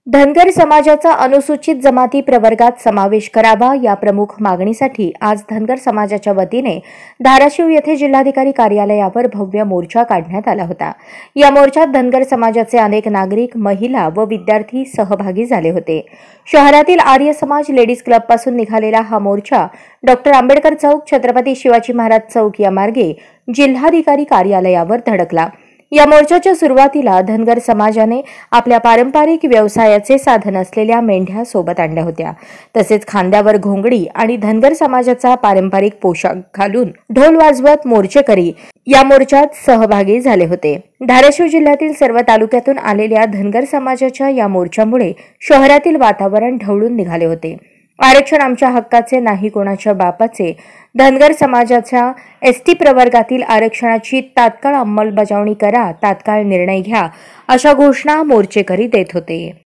धनगर समाजाचा अनुसूचित जमाती प्रवर्गात समावेश करावा या प्रमुख मागणीसाठी आज धनगर समाजाच्या वतीने धाराशिव येथे जिल्हाधिकारी कार्यालयावर भव्य मोर्चा काढण्यात आला होता। या मोर्चात धनगर समाजाचे अनेक नागरिक, महिला व विद्यार्थी सहभागी झाले होते। शहरातील आर्य समाज लेडीज क्लब पासून निघालेला हा मोर्चा डॉ. आंबेडकर चौक, छत्रपती शिवाजी महाराज चौक या मार्गे जिल्हाधिकारी कार्यालयावर धडकला। या मोर्चाच्या सुरुवातीला धनगर समाजाने आपल्या पारंपरिक व्यवसायाचे साधन असलेल्या मेंढ्या सोबत आणल्या होत्या। तसेच खांद्यावर घोंगडी आणि धनगर समाजाचा पारंपरिक पोशाख घालून ढोल वाजवत मोर्चेकरी या मोर्चात सहभागी झाले होते। धाराशिव जिल्ह्यातील सर्व तालुक्यातून आलेल्या धनगर समाजाच्या या मोर्चामुळे शहरातील वातावरण ढवळून निघाले होते। आरक्षण आमच्या हक्काचे, नाही कोणाच्या बापाचे। धनगर समाजाच्या एसटी प्रवर्गातील आरक्षणाची तात्काळ अंमलबजावणी करा, तात्काळ निर्णय घ्या, अशा घोषणा मोर्चेकरी देत होते।